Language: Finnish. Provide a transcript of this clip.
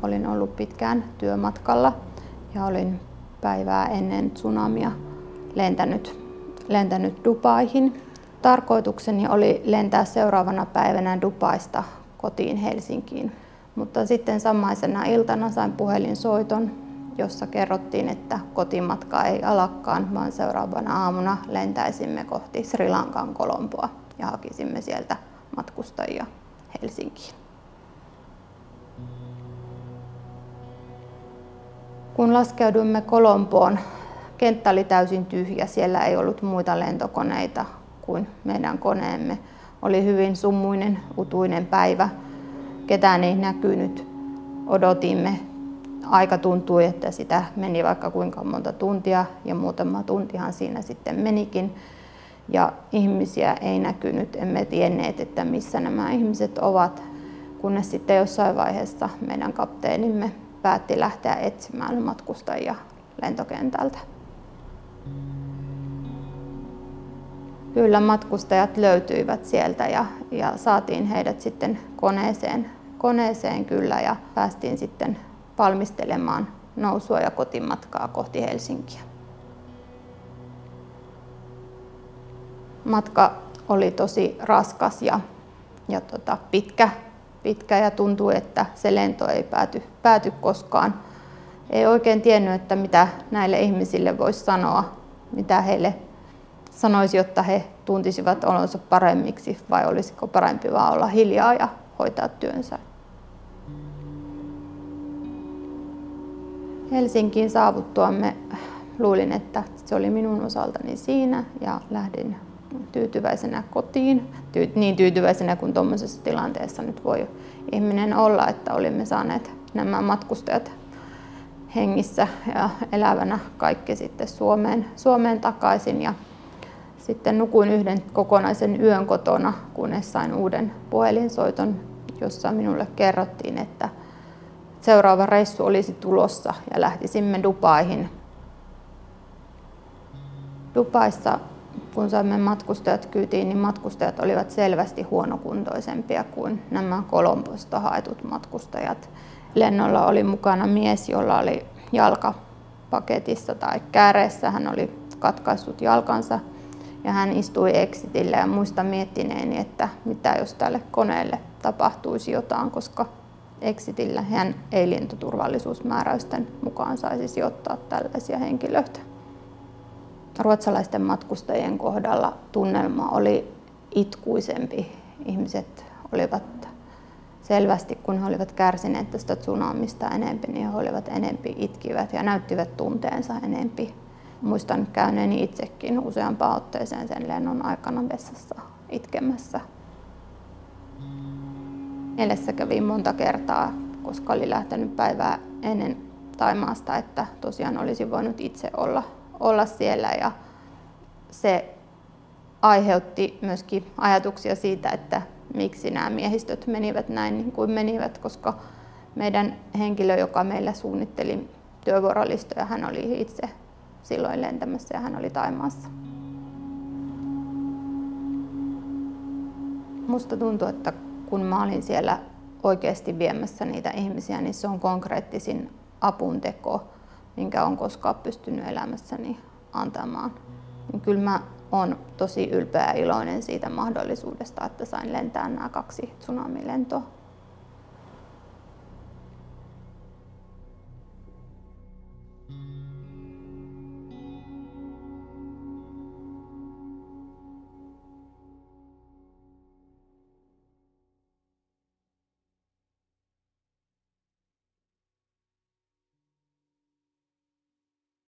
olin ollut pitkään työmatkalla ja olin päivää ennen tsunamia lentänyt Dubaihin. Tarkoitukseni oli lentää seuraavana päivänä Dubaista kotiin Helsinkiin, mutta sitten samaisena iltana sain puhelinsoiton, jossa kerrottiin, että kotimatka ei alakaan, vaan seuraavana aamuna lentäisimme kohti Sri Lankan Colomboa ja hakisimme sieltä matkustajia Helsinkiin. Kun laskeuduimme Colomboon, kenttä oli täysin tyhjä. Siellä ei ollut muita lentokoneita kuin meidän koneemme. Oli hyvin sumuinen, utuinen päivä. Ketään ei näkynyt. Odotimme. Aika tuntui, että sitä meni vaikka kuinka monta tuntia ja muutama tuntihan siinä sitten menikin. Ja ihmisiä ei näkynyt. Emme tienneet, että missä nämä ihmiset ovat, kunnes sitten jossain vaiheessa meidän kapteenimme päätti lähteä etsimään matkustajia lentokentältä. Kyllä matkustajat löytyivät sieltä ja saatiin heidät sitten koneeseen kyllä ja päästiin sitten valmistelemaan nousua ja kotimatkaa kohti Helsinkiä. Matka oli tosi raskas ja pitkä ja tuntui, että se lento ei pääty koskaan. Ei oikein tiennyt, että mitä näille ihmisille voisi sanoa, mitä heille sanoisi, jotta he tuntisivat olonsa paremmiksi, vai olisiko parempi vaan olla hiljaa ja hoitaa työnsä. Helsinkiin saavuttuamme luulin, että se oli minun osaltani siinä ja lähdin tyytyväisenä kotiin. Niin tyytyväisenä kuin tuommoisessa tilanteessa nyt voi ihminen olla, että olimme saaneet nämä matkustajat hengissä ja elävänä kaikki sitten Suomeen takaisin. Ja sitten nukuin yhden kokonaisen yön kotona, kunnes sain uuden puhelinsoiton, jossa minulle kerrottiin, että seuraava reissu olisi tulossa ja lähtisimme Dubaihin. Dubaissa, kun saimme matkustajat kyytiin, niin matkustajat olivat selvästi huonokuntoisempia kuin nämä Colombosta haetut matkustajat. Lennolla oli mukana mies, jolla oli jalka paketissa tai kääreessä. Hän oli katkaissut jalkansa ja hän istui exitillä ja muistan miettineeni, että mitä jos tälle koneelle tapahtuisi jotain, koska exitillä hän ei lentoturvallisuusmääräysten mukaan saisi sijoittaa tällaisia henkilöitä. Ruotsalaisten matkustajien kohdalla tunnelma oli itkuisempi. Ihmiset olivat selvästi, kun he olivat kärsineet tästä tsunamista enempi, niin he olivat enempi itkivät ja näyttivät tunteensa enempi. Muistan käyneeni itsekin useampaan otteeseen sen lennon aikana vessassa itkemässä. Mielessä kävi monta kertaa, koska oli lähtenyt päivää ennen Thaimaasta, että tosiaan olisi voinut itse olla siellä ja se aiheutti myöskin ajatuksia siitä, että miksi nämä miehistöt menivät näin niin kuin menivät, koska meidän henkilö, joka meillä suunnitteli työvuorolistoja, hän oli itse silloin lentämässä ja hän oli Thaimaassa. Musta tuntuu, että kun mä olin siellä oikeasti viemässä niitä ihmisiä, niin se on konkreettisin apunteko, minkä olen koskaan pystynyt elämässäni antamaan. Niin kyllä mä olen tosi ylpeä ja iloinen siitä mahdollisuudesta, että sain lentää nämä 2 tsunamilentoa.